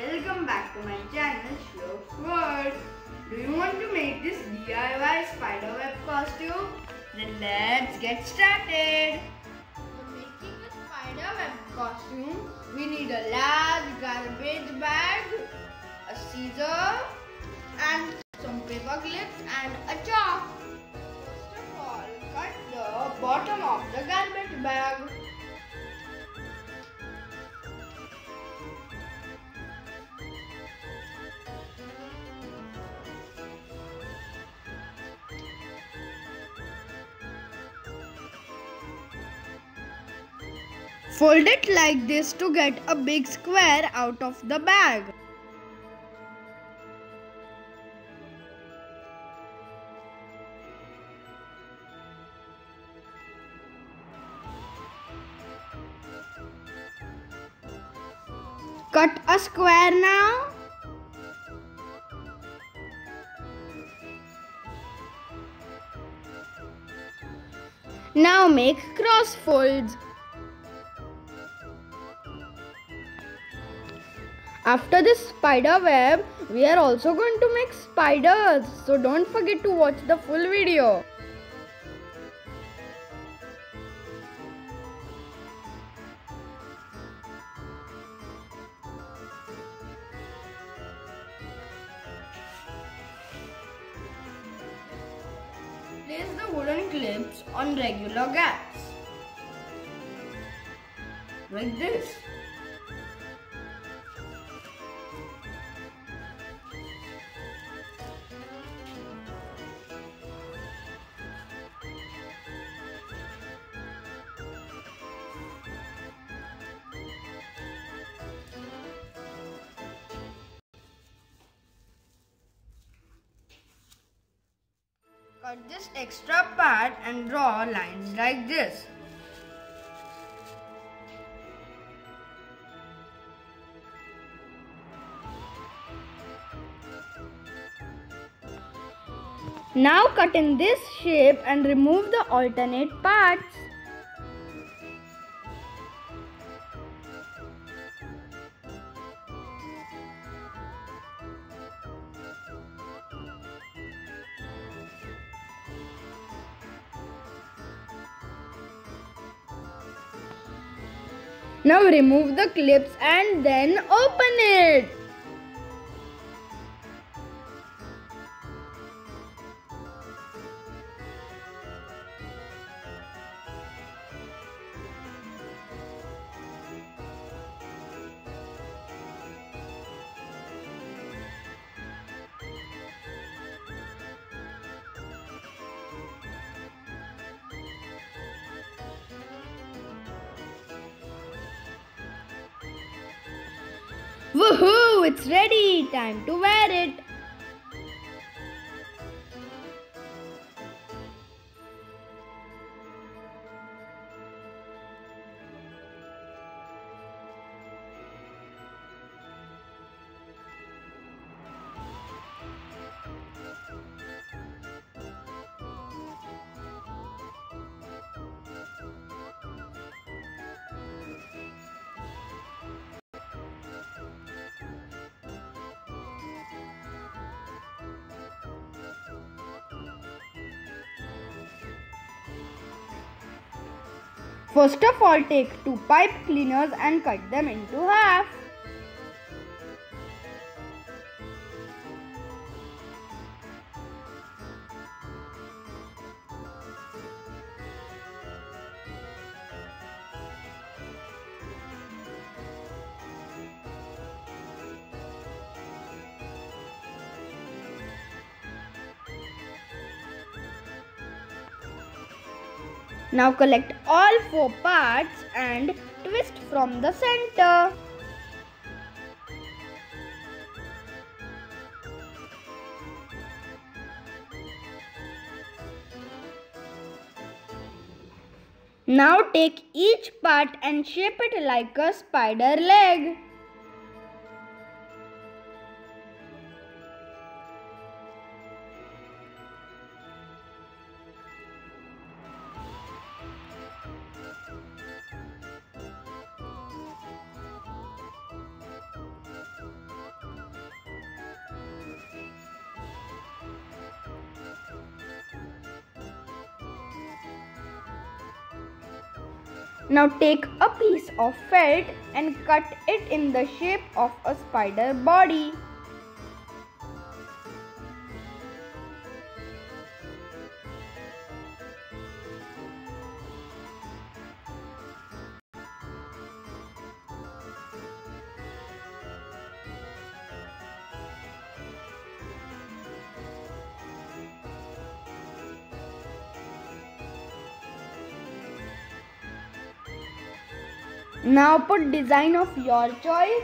welcome back to my channel Shrok's World. Do you want to make this DIY spiderweb costume? Then let's get started. For making a spiderweb costume, we need a large garbage bag, a scissor, and some paper clips and a chalk. First of all, cut the bottom of the garbage bag. Fold it like this to get a big square out of the bag. Cut a square now. Now make cross folds. After this spider web, we are also going to make spiders, so don't forget to watch the full video. Place the wooden clips on regular gaps, like this. Cut this extra part and draw lines like this. Now cut in this shape and remove the alternate parts. Now remove the clips and then open it. Woohoo! It's ready! Time to wear it! First of all, take 2 pipe cleaners and cut them into half. Now collect all 4 parts and twist from the center. Now take each part and shape it like a spider leg. Now take a piece of felt and cut it in the shape of a spider body. Now put design of your choice.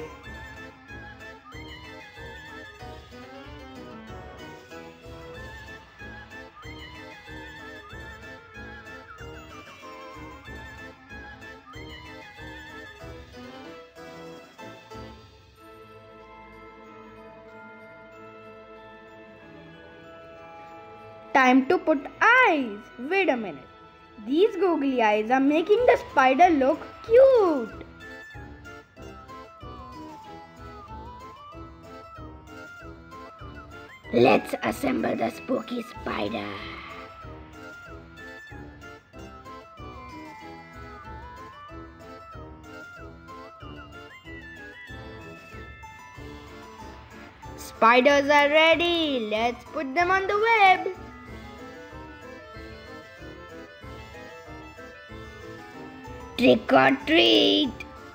Time to put eyes. Wait a minute. These googly eyes are making the spider look cute. Let's assemble the spooky spider. Spiders are ready. Let's put them on the web. Trick or treat!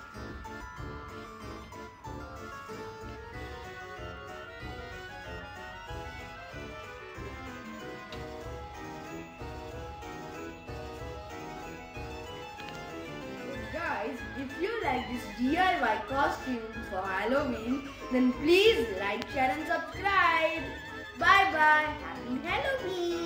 Guys, if you like this DIY costume for Halloween, then please like, share and subscribe. Bye bye. Happy Halloween!